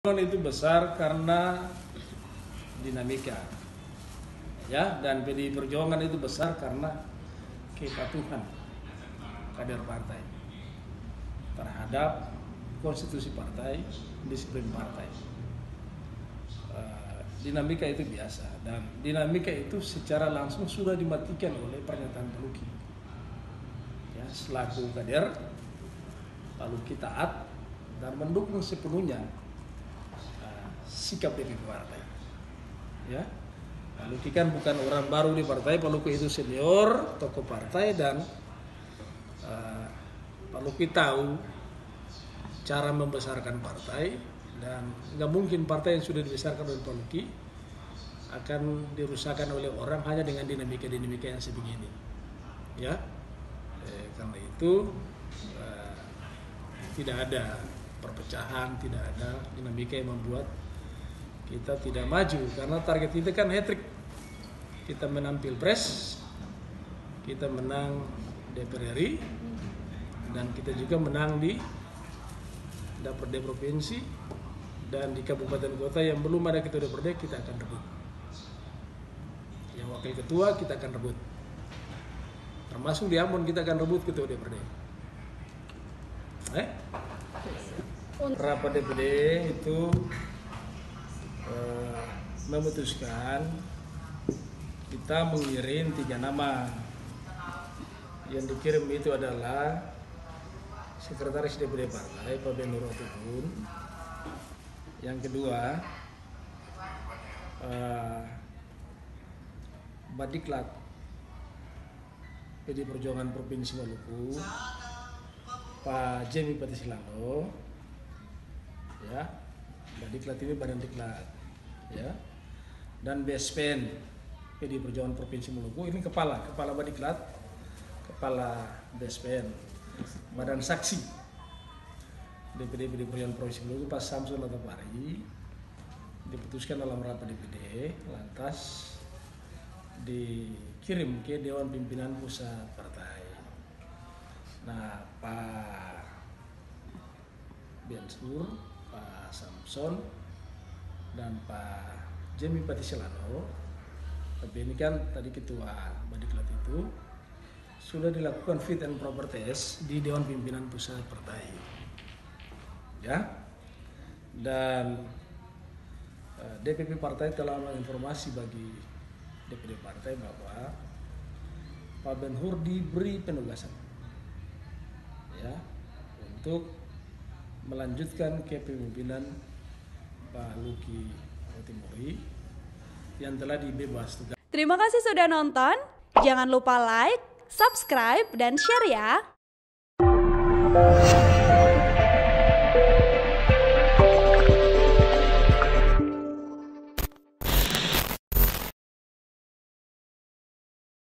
Itu besar karena dinamika, ya, dan PDI Perjuangan itu besar karena kepatuhan kader partai terhadap konstitusi partai, disiplin partai. Dinamika itu biasa, dan dinamika itu secara langsung sudah dimatikan oleh pernyataan Pak Luki. Ya, selaku kader, Pak Luki taat dan mendukung sepenuhnya sikap DPP partai. Ya, Pak Luki kan bukan orang baru di partai. Pak Luki itu senior tokoh partai, dan Pak Luki tahu cara membesarkan partai, dan nggak mungkin partai yang sudah dibesarkan oleh Pak Luki akan dirusakkan oleh orang hanya dengan dinamika-dinamika yang sebegini. Ya, karena itu tidak ada perpecahan, tidak ada dinamika yang membuat kita tidak maju, karena target kita kan hat-trick. Kita menang Pilpres, kita menang DPR RI, dan kita juga menang di DPRD provinsi, dan di kabupaten kota yang belum ada ketua DPRD kita akan rebut. Yang wakil ketua kita akan rebut. Termasuk di Ambon kita akan rebut ketua DPRD. Rapat DPD itu memutuskan kita mengirim 3 nama. Yang dikirim itu adalah Sekretaris DPD Partai Pak Ben Hur Atubun. Yang kedua Badiklat PDI Perjuangan Provinsi Maluku Pak Jemi Patisilano. Ya, Badiklat ini Badan Diklat, ya, dan BSPN PDI Perjuangan Provinsi Maluku ini kepala Badiklat, kepala BSPN. Badan saksi DPD PDI Perjuangan Provinsi Maluku Pak Samsul Latapari diputuskan dalam rapat DPD, lantas dikirim ke Dewan Pimpinan Pusat Partai. Nah, Pak Ben Hur, Pak Samson, dan Pak Jemi Patisilano, tapi ini kan tadi ketua Badiklat itu sudah dilakukan fit and proper test di Dewan Pimpinan Pusat Partai, ya, dan DPP Partai telah menginformasi bagi DPD Partai bahwa Pak Ben Hur diberi penugasan, ya, untuk melanjutkan kepemimpinan Pak Luki Timuri yang telah dibebas tugas. Terima kasih sudah nonton. Jangan lupa like, subscribe, dan share ya.